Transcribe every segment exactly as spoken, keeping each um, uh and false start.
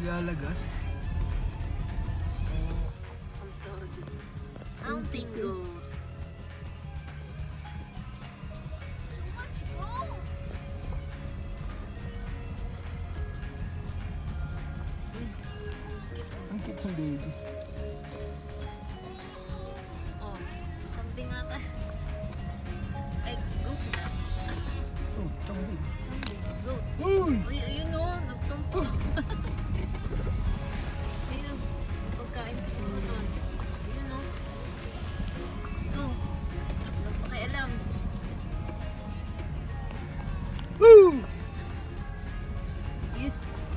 Lalagas. Mountain goat. So much goats. Ang cute ng baby. Oh, kambing ata. Ay, goat na. Oh, kambing. Kambing, goat. Uy! Uy, ayun o, nagtumpo. Ayun, pagkain sa kumuton. Ayun o. Ito. Walang pakialam. Woo! Ayun.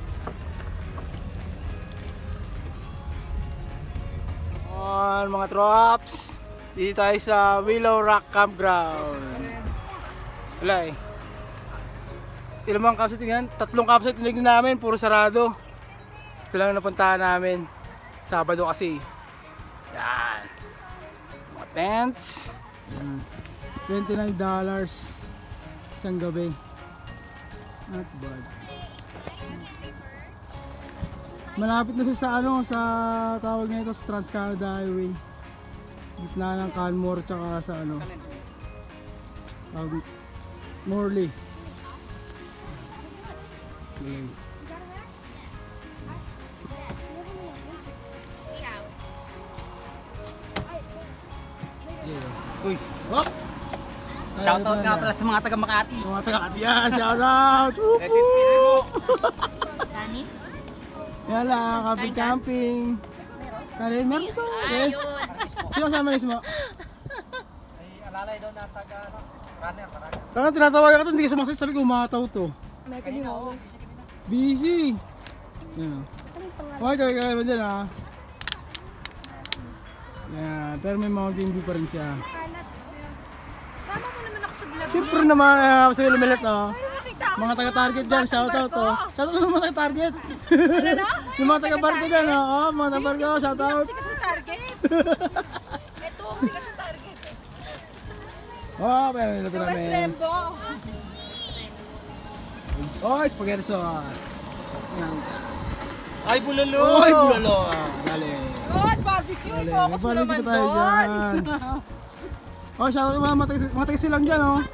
On mga trops, dito tayo sa Willow Rock Campground. Wala eh. Ilang mga campsite tingnan? Tatlong campsite tinignan namin, puro sarado. Ito lang napuntahan namin. Sabado kasi. Yan. Mga tents. twenty-nine dollars isang gabi. Not bad. Malapit na siya sa ano, sa tawag nito sa Trans-Canada Highway. Gitna ng Canmore tsaka sa ano. Tawag Morley. Okay. Yeah. Uy, hop! Shoutout nga pala sa mga taga Makati. Mga taga-Makati yan, shoutout! Rest in peace mo. Kani? Yan lang, camping camping. Kali, meron to. Okay. Ayun. Sino kasama niyo mo? Ay, alalay daw na taga runner, runner. Kaya tinatawagan ka to, hindi ka sumasagot, sabi ko umataw to. Kanina ako. Busy! Yan o. Okay, kaya kaya mo dyan ha. Yan, pero may Mountain View pa rin siya. Sama mo naman ako sa vlog. Siyempre naman, uh, sa Willow oh. Nakita ko Mga taga-target dyan, shoutout to. Shoutout to mga taga-target. Ano na? Yung mga taga-barko dyan, oh, mga taga-barko, shoutout. Sikat sa target. Ito, sikat sa target. Oh, pero nila ito West namin. Lembo. Oh, spaghetti sauce. Yan. Ay, bulalo! Oy, bulalo! Dali. God, barbecue. Dali. Focus mo naman Barbecue tayo doon. dyan. Oh, shoutout mga matagis- matagisi lang dyan, oh.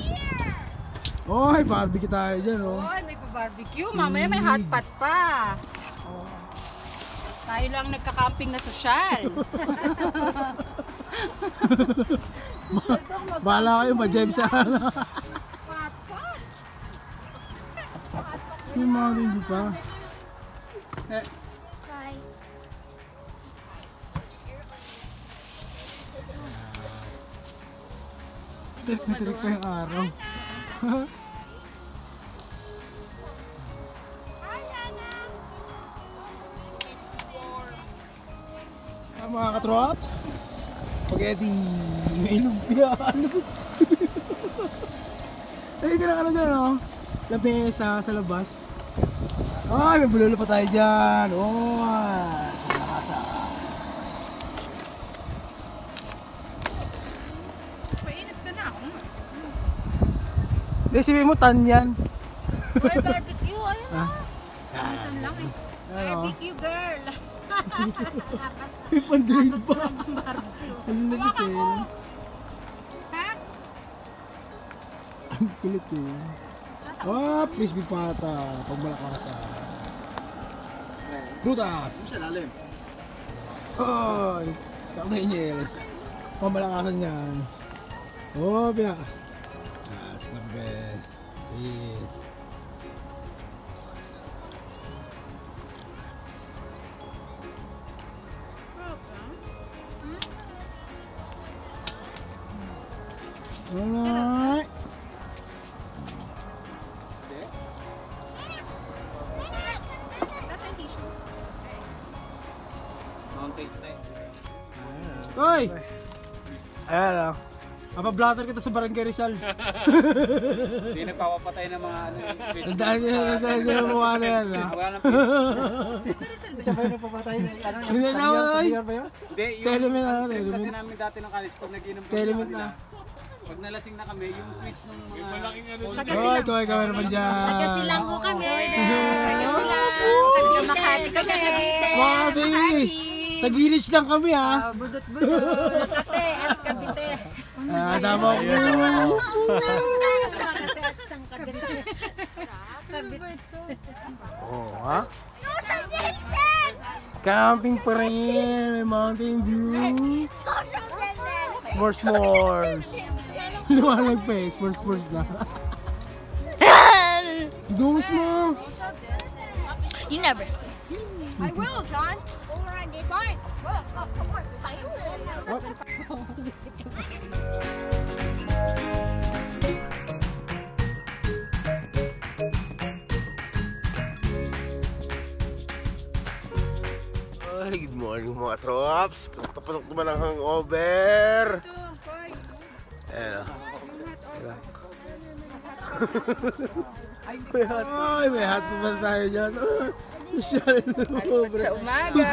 Oy, barbecue tayo dyan, oh. Doon, may pa-barbecue. Mamaya may hot pot pa. Oh. Tayo lang nagka-camping na sosyal. Bahala kayo, ma-jeb sa ano. Hot pot. May mga hindi pa. Eh. Tirik pa yung araw. Ah, mga katrops, spaghetti, may lumpia, ano? Ay, ka na ka na dyan, oh. Lamesa sa labas. Ay, may bulalo pa tayo dyan. Oh, nakasa. Painit ka na ako. Recipe mo, tan yan. May barbecue. Ayun na. Ah. Minsan lang eh. Ano? Barbecue girl. May pan-drain pa. Barbecue. Ang kulit eh. Ha? Ang kulit eh. Ah, crispy pata. Pag malakasa. Prutas. Sa lalim. Ay, takday nyeles. Pamalakasan yan. Oh, biya. Ah, snabe. Eat. Alright. Mountain style. Koy! Ayan o. Mapablatter kita sa Barangay Rizal. Hindi nagpapapatay ng mga ano, switch. Ang dahil niya, ang dahil niya mga ano yan. ah. Wala nang Hindi naman ay. Hindi, yung Telement na, trip kasi telement. namin dati ng college pag nag-inom kami Telement sa na. kanila, Pag nalasing na kami, yung switch ng mga... malaking ano. Oh, ito ay kamera pa dyan. Taga-silang ko kami. Taga-silang. Taga Makati kami. Makati! Sa Gilis lang kami ha. Ah, budot-budot. Kasi at Cavite. Ah, tama ko. Oh, ha? Social distance! Camping pa rin. May mountain view. Social distance! S'mores, s'mores. Lumalag pa eh. S'mores, s'mores na. Dungis mo. You never see. I will, John. Over on this side. Well, oh, come on. I will. Ay, good morning mga trops. Patok naman ang hangover. Ayan o. Ay, may hot pa ba tayo dyan? Masyari na hangover. Sa umaga.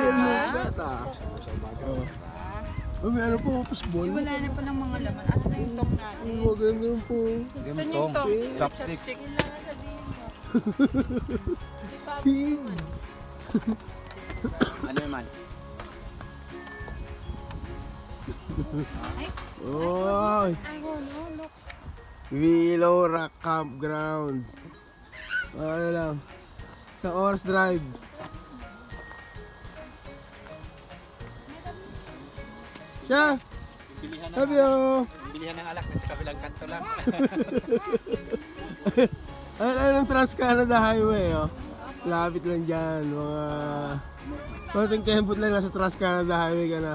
Oh, may ano po, pasbol. Wala na pa ng mga laman. Asa na yung tong natin? Oh, maganda rin po. Saan yung tong? Chopstick. Pig. Ano naman? Oy! Willow Rock Campground. Ano lang? Sa Oras Drive. Siya! Bilihan ng, Love you! bilihan ng alak na sa kabilang kanto lang. Ayun, ayun ang Trans-Canada Highway, oh. Lapit lang dyan, mga... konting kembot lang nasa Trans-Canada Highway ka na.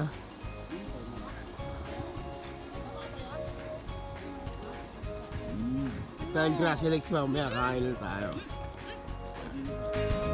Tayong Grassy Lakes mamaya, kain lang tayo.